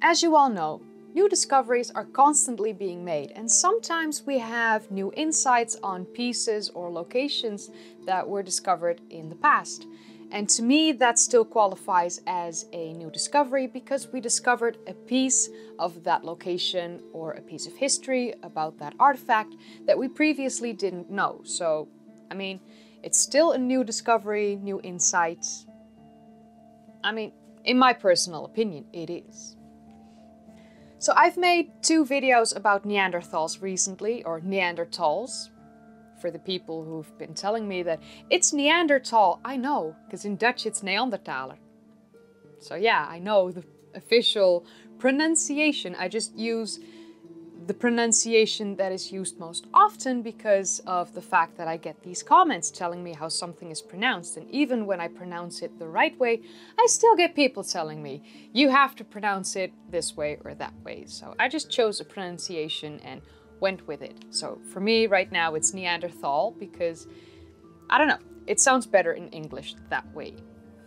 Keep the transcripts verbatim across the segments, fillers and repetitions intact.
As you all know, new discoveries are constantly being made, and sometimes we have new insights on pieces or locations that were discovered in the past. And to me, that still qualifies as a new discovery because we discovered a piece of that location or a piece of history about that artifact that we previously didn't know. So, I mean, it's still a new discovery, new insight. I mean, in my personal opinion, it is. So I've made two videos about Neanderthals recently, or Neanderthals. For the people who've been telling me that it's Neanderthal, I know, because in Dutch it's Neandertaler. So yeah, I know the official pronunciation. I just use the pronunciation that is used most often because of the fact that I get these comments telling me how something is pronounced. And even when I pronounce it the right way, I still get people telling me, you have to pronounce it this way or that way. So I just chose a pronunciation and went with it. So for me right now it's Neanderthal because, I don't know, it sounds better in English that way.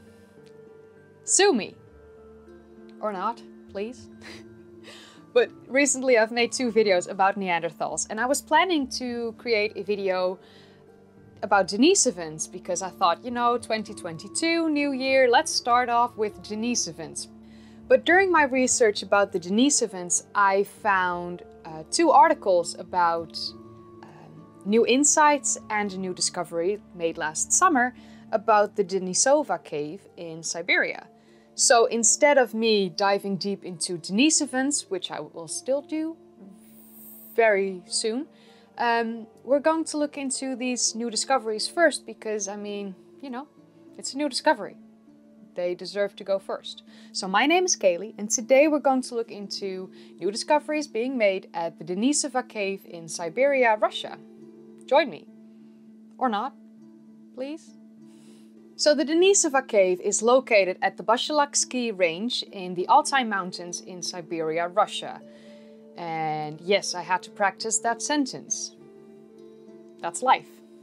Sue me. Or not, please. But recently I've made two videos about Neanderthals and I was planning to create a video about Denisovans because I thought, you know, twenty twenty-two, new year, let's start off with Denisovans. But during my research about the Denisovans, I found uh, two articles about um, new insights and a new discovery made last summer about the Denisova Cave in Siberia. So instead of me diving deep into Denisovans, which I will still do very soon, um, we're going to look into these new discoveries first because, I mean, you know, it's a new discovery. They deserve to go first. So my name is Kaylee, and today we're going to look into new discoveries being made at the Denisova Cave in Siberia, Russia. Join me. Or not, please. So the Denisova Cave is located at the Bashelaksky Range in the Altai Mountains in Siberia, Russia. And yes, I had to practice that sentence. That's life.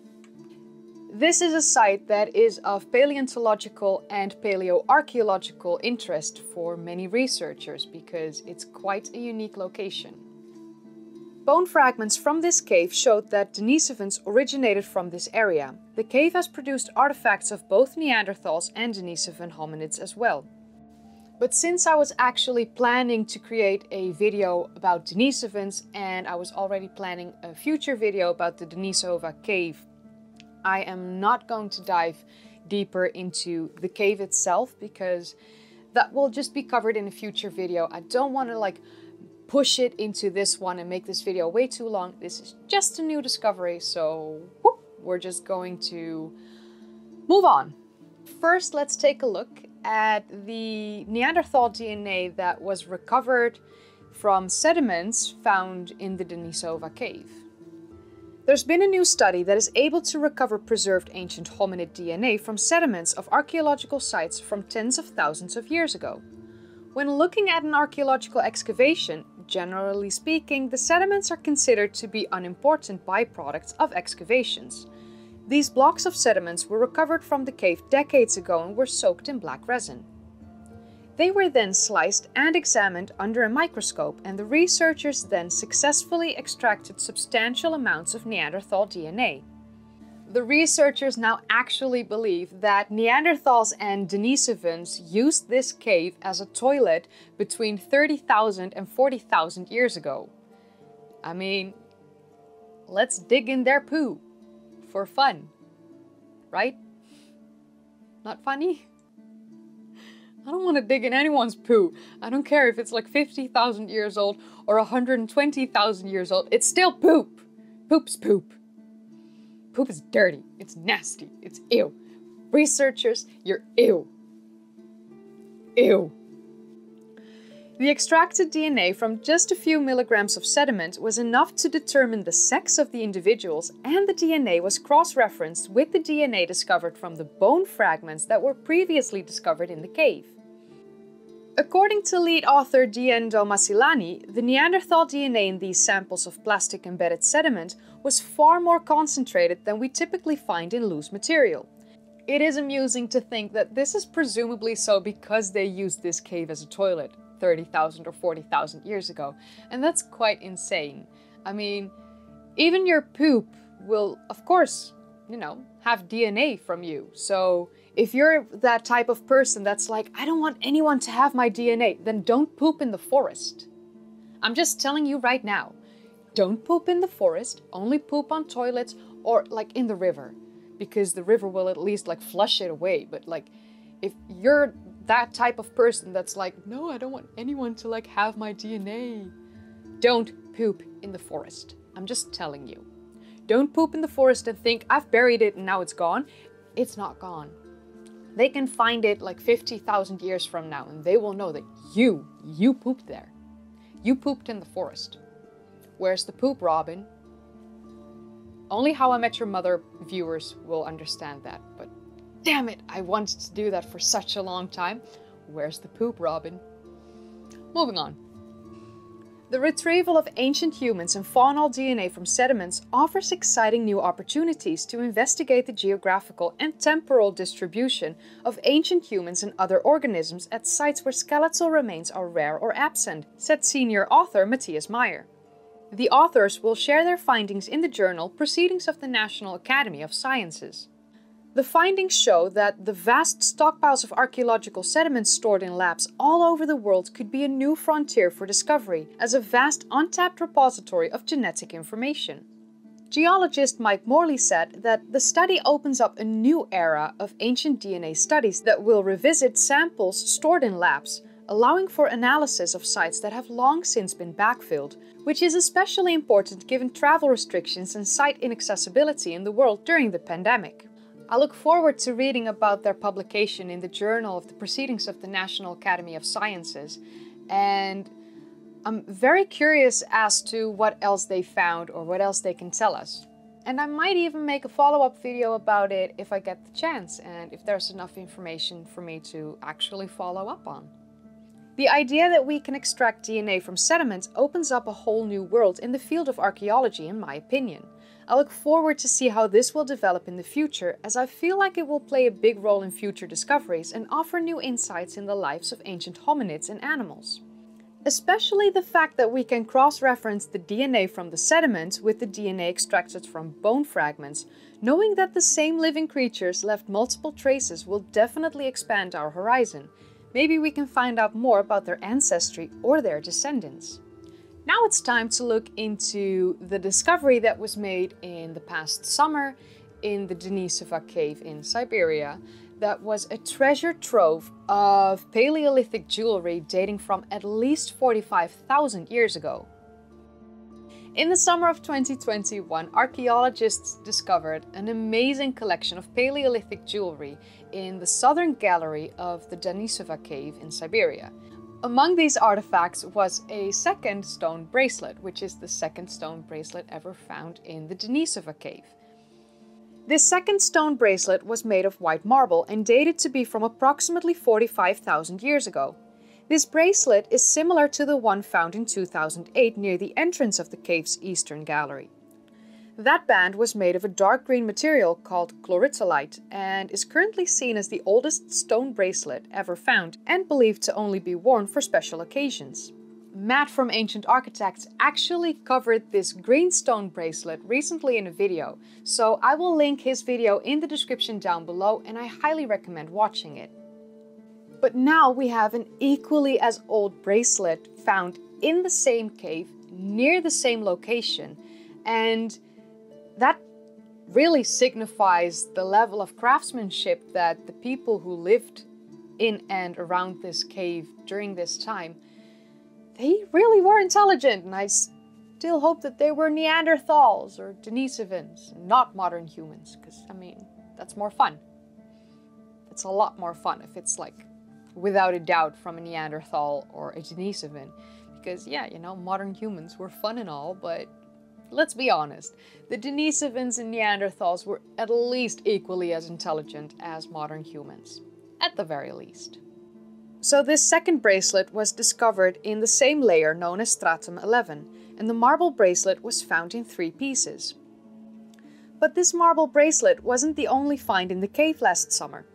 This is a site that is of paleontological and palaeo-archaeological interest for many researchers because it's quite a unique location. Bone fragments from this cave showed that Denisovans originated from this area. The cave has produced artifacts of both Neanderthals and Denisovan hominids as well. But since I was actually planning to create a video about Denisovans and I was already planning a future video about the Denisova Cave, I am not going to dive deeper into the cave itself because that will just be covered in a future video. I don't want to like push it into this one and make this video way too long. This is just a new discovery, so whoop, we're just going to move on. First, let's take a look at the Neanderthal D N A that was recovered from sediments found in the Denisova Cave. There's been a new study that is able to recover preserved ancient hominid D N A from sediments of archaeological sites from tens of thousands of years ago. When looking at an archaeological excavation, generally speaking, the sediments are considered to be unimportant byproducts of excavations. These blocks of sediments were recovered from the cave decades ago and were soaked in black resin. They were then sliced and examined under a microscope, and the researchers then successfully extracted substantial amounts of Neanderthal D N A. The researchers now actually believe that Neanderthals and Denisovans used this cave as a toilet between thirty thousand and forty thousand years ago. I mean, let's dig in their poo for fun, right? Not funny? I don't want to dig in anyone's poo. I don't care if it's like fifty thousand years old or one hundred twenty thousand years old. It's still poop. Poop's poop. Poop is dirty. It's nasty. It's ew. Researchers, you're ew. Ew. The extracted D N A from just a few milligrams of sediment was enough to determine the sex of the individuals, and the D N A was cross-referenced with the D N A discovered from the bone fragments that were previously discovered in the cave. According to lead author Denisova Cave, the Neanderthal D N A in these samples of plastic-embedded sediment was far more concentrated than we typically find in loose material. It is amusing to think that this is presumably so because they used this cave as a toilet. thirty thousand or forty thousand years ago. And that's quite insane. I mean, even your poop will, of course, you know, have D N A from you. So if you're that type of person that's like, I don't want anyone to have my D N A, then don't poop in the forest. I'm just telling you right now, don't poop in the forest, only poop on toilets or like in the river, because the river will at least like flush it away. But like, if you're that type of person that's like, no, I don't want anyone to like have my D N A, don't poop in the forest. I'm just telling you. Don't poop in the forest and think, I've buried it and now it's gone. It's not gone. They can find it like fifty thousand years from now and they will know that you, you pooped there. You pooped in the forest. Where's the poop, Robin? Only How I Met Your Mother viewers will understand that, but damn it, I wanted to do that for such a long time. Where's the poop, Robin? Moving on. The retrieval of ancient humans and faunal D N A from sediments offers exciting new opportunities to investigate the geographical and temporal distribution of ancient humans and other organisms at sites where skeletal remains are rare or absent, said senior author Matthias Meyer. The authors will share their findings in the journal Proceedings of the National Academy of Sciences. The findings show that the vast stockpiles of archaeological sediments stored in labs all over the world could be a new frontier for discovery as a vast untapped repository of genetic information. Geologist Mike Morley said that the study opens up a new era of ancient D N A studies that will revisit samples stored in labs, allowing for analysis of sites that have long since been backfilled, which is especially important given travel restrictions and site inaccessibility in the world during the pandemic. I look forward to reading about their publication in the Journal of the Proceedings of the National Academy of Sciences, and I'm very curious as to what else they found or what else they can tell us. And I might even make a follow-up video about it if I get the chance and if there's enough information for me to actually follow up on. The idea that we can extract D N A from sediments opens up a whole new world in the field of archaeology, in my opinion. I look forward to see how this will develop in the future, as I feel like it will play a big role in future discoveries and offer new insights in the lives of ancient hominids and animals. Especially the fact that we can cross-reference the D N A from the sediments with the D N A extracted from bone fragments, knowing that the same living creatures left multiple traces will definitely expand our horizon. Maybe we can find out more about their ancestry or their descendants. Now it's time to look into the discovery that was made in the past summer in the Denisova Cave in Siberia. That was a treasure trove of Paleolithic jewelry dating from at least forty-five thousand years ago. In the summer of twenty twenty-one, archaeologists discovered an amazing collection of Paleolithic jewelry in the southern gallery of the Denisova Cave in Siberia. Among these artifacts was a second stone bracelet, which is the second stone bracelet ever found in the Denisova Cave. This second stone bracelet was made of white marble and dated to be from approximately forty-five thousand years ago. This bracelet is similar to the one found in two thousand eight near the entrance of the cave's eastern gallery. That band was made of a dark green material called chloritolite and is currently seen as the oldest stone bracelet ever found and believed to only be worn for special occasions. Matt from Ancient Architects actually covered this green stone bracelet recently in a video, so I will link his video in the description down below and I highly recommend watching it. But now we have an equally as old bracelet found in the same cave, near the same location, and that really signifies the level of craftsmanship that the people who lived in and around this cave during this time, they really were intelligent, and I still hope that they were Neanderthals or Denisovans, not modern humans, because, I mean, that's more fun. It's a lot more fun if it's like, without a doubt, from a Neanderthal or a Denisovan, because, yeah, you know, modern humans were fun and all, but let's be honest, the Denisovans and Neanderthals were at least equally as intelligent as modern humans, at the very least. So this second bracelet was discovered in the same layer known as stratum eleven, and the marble bracelet was found in three pieces. But this marble bracelet wasn't the only find in the cave last summer.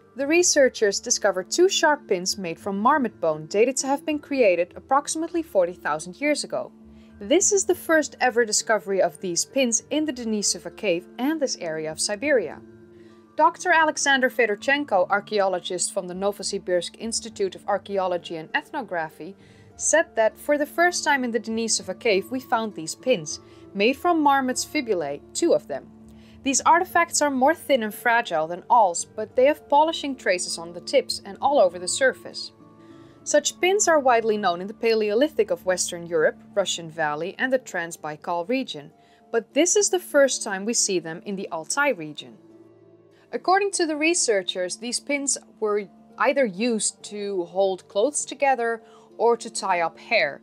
The researchers discovered two sharp pins made from marmot bone dated to have been created approximately forty thousand years ago. This is the first ever discovery of these pins in the Denisova Cave and this area of Siberia. Doctor Alexander Fedorchenko, archaeologist from the Novosibirsk Institute of Archaeology and Ethnography, said that for the first time in the Denisova Cave we found these pins, made from marmots' fibulae, two of them. These artifacts are more thin and fragile than awls, but they have polishing traces on the tips and all over the surface. Such pins are widely known in the Paleolithic of Western Europe, Russian Valley and the Trans-Baikal region, but this is the first time we see them in the Altai region. According to the researchers, these pins were either used to hold clothes together or to tie up hair,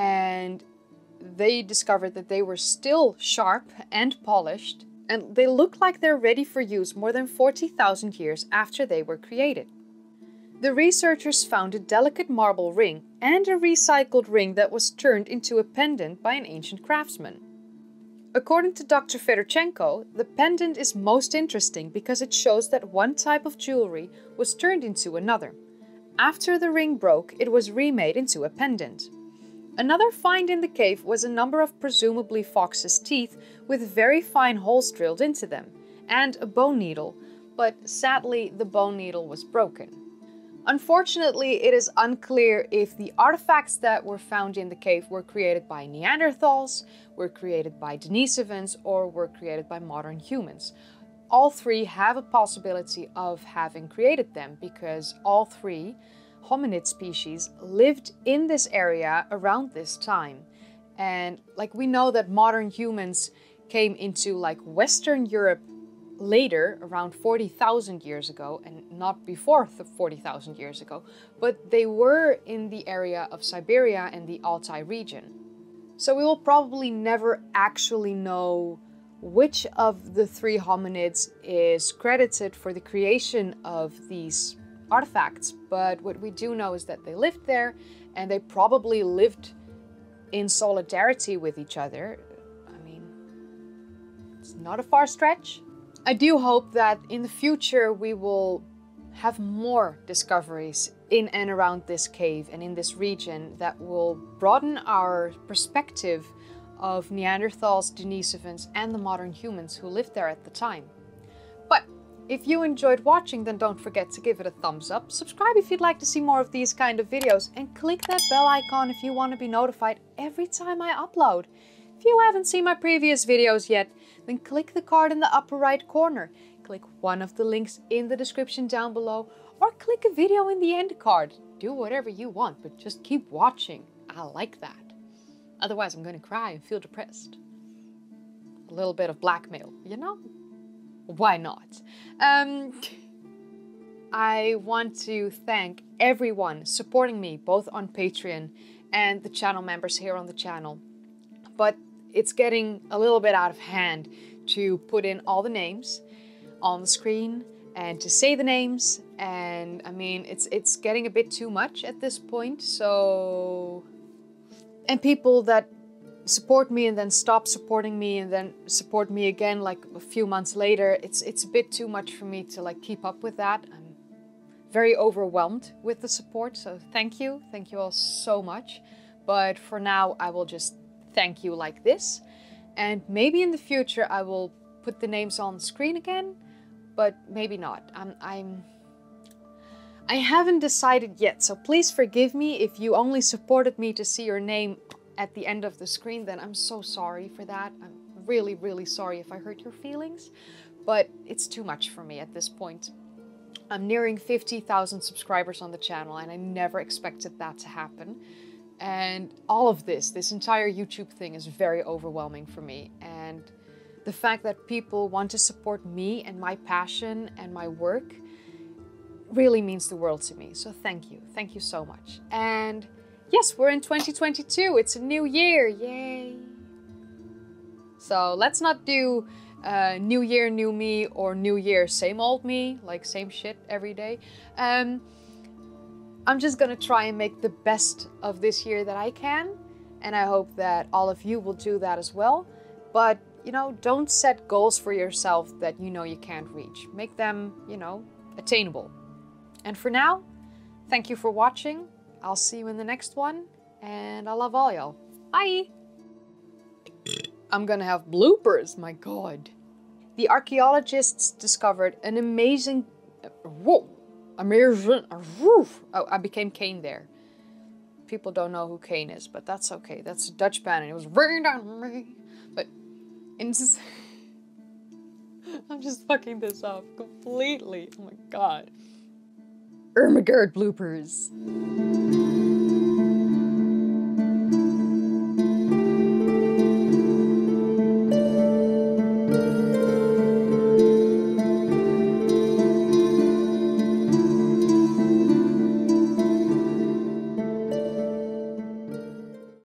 and they discovered that they were still sharp and polished, and they look like they're ready for use more than forty thousand years after they were created. The researchers found a delicate marble ring and a recycled ring that was turned into a pendant by an ancient craftsman. According to Doctor Fedorchenko, the pendant is most interesting because it shows that one type of jewelry was turned into another. After the ring broke, it was remade into a pendant. Another find in the cave was a number of presumably foxes' teeth with very fine holes drilled into them, and a bone needle, but sadly the bone needle was broken. Unfortunately, it is unclear if the artifacts that were found in the cave were created by Neanderthals, were created by Denisovans, or were created by modern humans. All three have a possibility of having created them because all three hominid species lived in this area around this time. And like we know that modern humans came into like Western Europe later, around forty thousand years ago, and not before forty thousand years ago, but they were in the area of Siberia and the Altai region. So we will probably never actually know which of the three hominids is credited for the creation of these artifacts, but what we do know is that they lived there and they probably lived in solidarity with each other. I mean, it's not a far stretch. I do hope that in the future we will have more discoveries in and around this cave and in this region that will broaden our perspective of Neanderthals, Denisovans, and the modern humans who lived there at the time. But if you enjoyed watching, then don't forget to give it a thumbs up, subscribe if you'd like to see more of these kind of videos, and click that bell icon if you want to be notified every time I upload. If you haven't seen my previous videos yet, then click the card in the upper right corner. Click one of the links in the description down below, or click a video in the end card. Do whatever you want, but just keep watching. I like that. Otherwise I'm gonna cry and feel depressed. A little bit of blackmail, you know? Why not? Um, I want to thank everyone supporting me, both on Patreon and the channel members here on the channel. But it's getting a little bit out of hand to put in all the names on the screen and to say the names, and I mean it's it's getting a bit too much at this point. So, and people that support me and then stop supporting me and then support me again like a few months later, it's it's a bit too much for me to like keep up with that. I'm very overwhelmed with the support, so thank you thank you all so much. But for now I will just thank you like this, and maybe in the future I will put the names on the screen again, but maybe not. I'm, I'm I haven't decided yet, so please forgive me if you only supported me to see your name at the end of the screen. Then I'm so sorry for that. I'm really really sorry if I hurt your feelings, but it's too much for me at this point. I'm nearing fifty thousand subscribers on the channel and I never expected that to happen. And all of this, this entire YouTube thing is very overwhelming for me. And the fact that people want to support me and my passion and my work really means the world to me. So thank you. Thank you so much. And yes, we're in twenty twenty-two. It's a new year. Yay. So let's not do uh, new year, new me, or new year, same old me, like same shit every day. Um, I'm just gonna try and make the best of this year that I can, and I hope that all of you will do that as well. But, you know, don't set goals for yourself that you know you can't reach. Make them, you know, attainable. And for now, thank you for watching. I'll see you in the next one, and I love all y'all. Bye! I'm gonna have bloopers, my god. The archaeologists discovered an amazing... Whoa! Amazing... Oh, I became Kane there. People don't know who Kane is, but that's okay. That's a Dutch band, and it was raining down on me. But... It's... I'm just fucking this up completely. Oh my god. Ermagerd bloopers.